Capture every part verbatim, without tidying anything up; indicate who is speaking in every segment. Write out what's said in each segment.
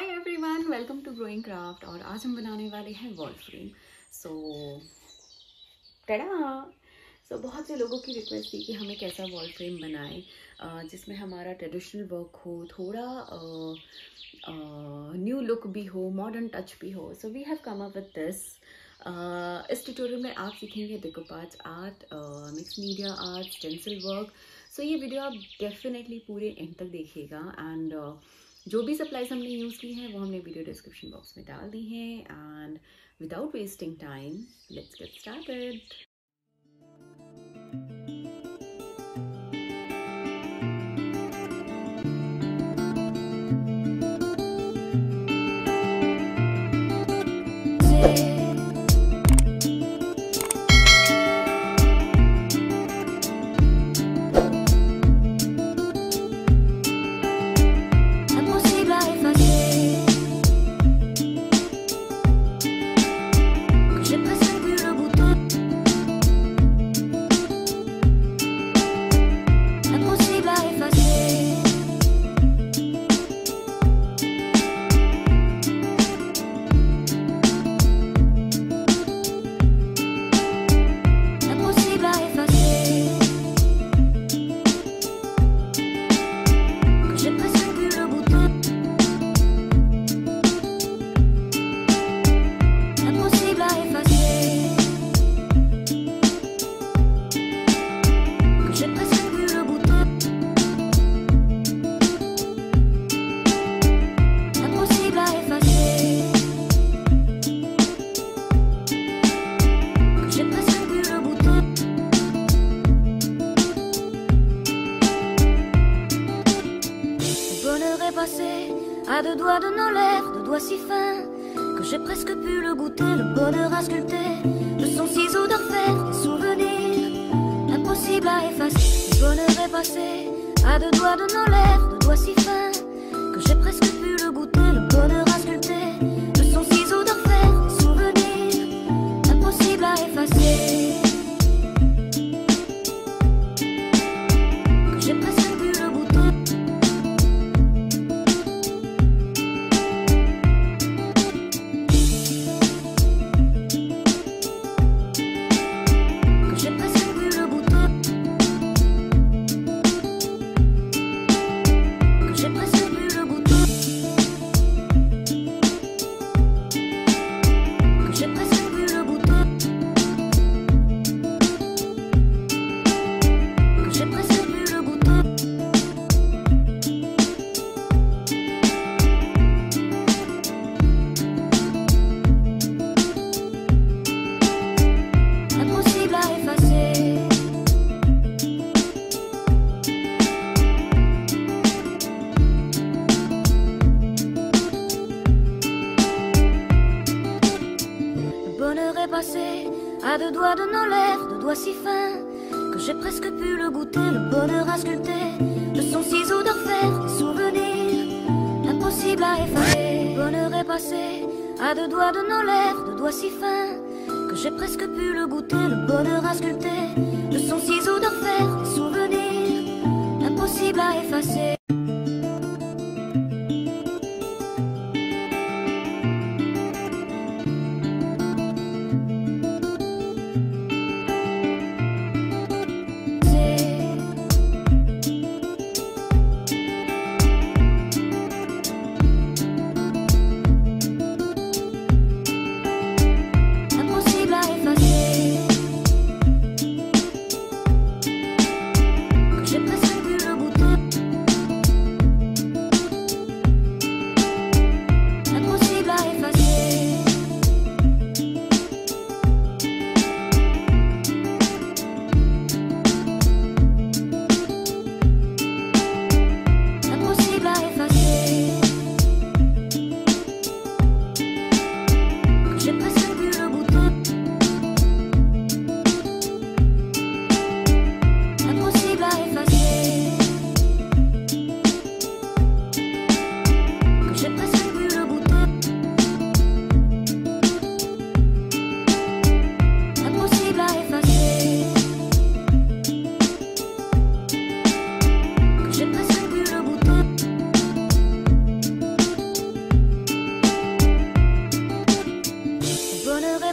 Speaker 1: Hi everyone, welcome to Growing Craft. और आज हम बनाने वाले हैं वॉल फ्रेम। सो टड़ा सो बहुत से लोगों की रिक्वेस्ट थी कि हम एक ऐसा वॉल फ्रेम बनाएं जिसमें हमारा ट्रेडिशनल वर्क हो, थोड़ा न्यू लुक भी हो, मॉडर्न टच भी हो। So we have come up with this. इस ट्यूटोरियल में आप सीखेंगे decoupage art, mix media art, stencil work. So ये वीडियो आप डेफिनेटली पूरे एंड तक देखिएगा। एंड uh, जो भी सप्लाईज हमने यूज़ की हैं वो हमने वीडियो डिस्क्रिप्शन बॉक्स में डाल दी हैं। And without wasting time let's get started.
Speaker 2: À deux doigts de nos lèvres, deux doigts si fins que j'ai presque pu le goûter, le bonheur à sculpter, de son ciseau d'enfer, des souvenirs impossibles à effacer. Le bonheur est passé à deux doigts de nos lèvres, deux doigts si fins que j'ai presque pu le goûter, le bonheur à sculpter, de son ciseau d'enfer, des souvenirs impossibles à effacer. À deux doigts de nos lèvres, deux doigts si fins que j'ai presque pu le goûter, le bonheur à sculpter, de son ciseau d'enfer, des souvenirs impossibles à effacer. Le bonheur est passé à deux doigts de nos lèvres, deux doigts si fins que j'ai presque pu le goûter, le bonheur à sculpter, de son ciseau d'enfer, des souvenirs impossibles à effacer.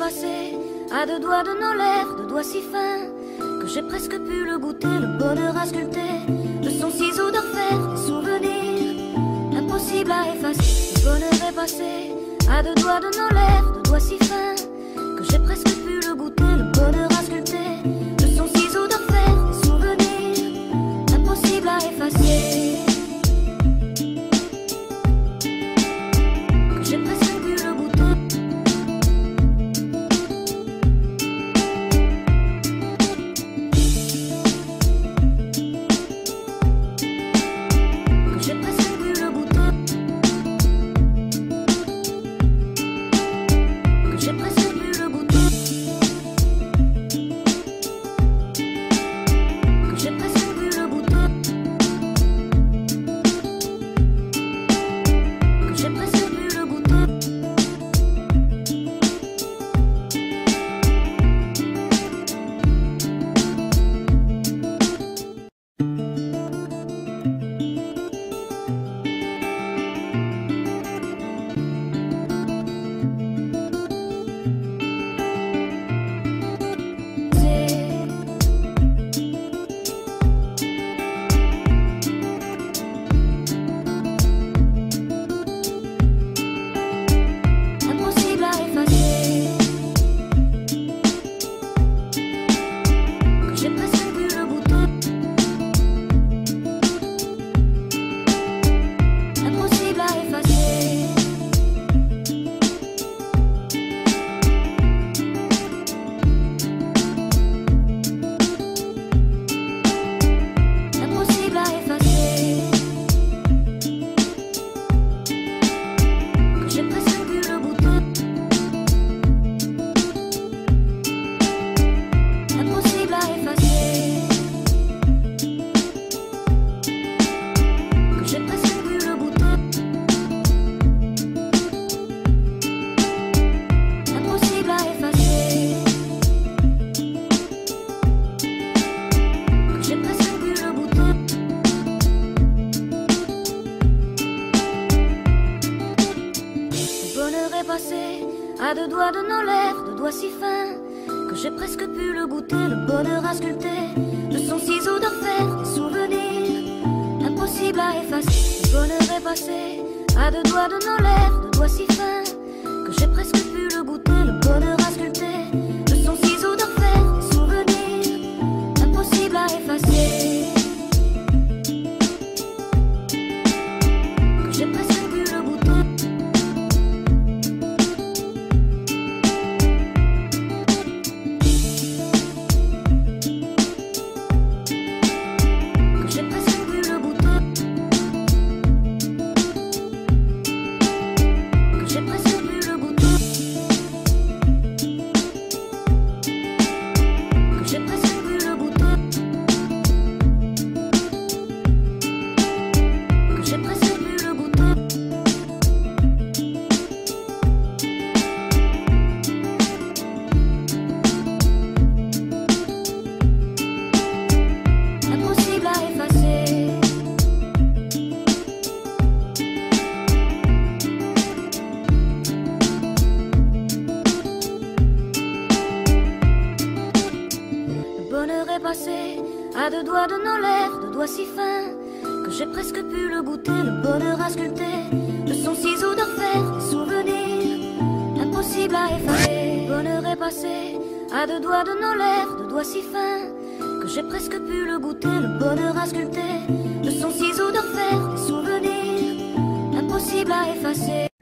Speaker 2: passé à deux doigts de nos lèvres, deux doigts si fins que j'ai presque pu le goûter, le bonheur à sculpter de son ciseau d'orfèvre, des souvenirs impossibles à effacer. Le bonheur est passé à deux doigts de nos lèvres, deux doigts si fins que j'ai presque pu le goûter, le bonheur à sculpter de son ciseau d'orfèvre, des souvenirs impossibles à effacer. À deux doigts de nos lèvres, deux doigts si fins que j'ai presque pu le goûter, le bonheur à sculpter de son ciseau d'orfèvre, des souvenirs impossibles à effacer. Le bonheur est passé à deux doigts de nos lèvres, deux doigts si fins que j'ai presque pu le goûter, le bonheur à sculpter de son ciseau d'orfèvre, des souvenirs impossibles à effacer. Que j'ai presque pu le goûter. À deux doigts de nos lèvres, deux doigts si fins que j'ai presque pu le goûter, le bonheur à sculpter de son ciseau d'orfèvre, des souvenirs impossibles à effacer. Le bonheur est passé à deux doigts de nos lèvres, deux doigts si fins que j'ai presque pu le goûter, le bonheur à sculpter de son ciseau d'orfèvre, des souvenirs impossibles à effacer.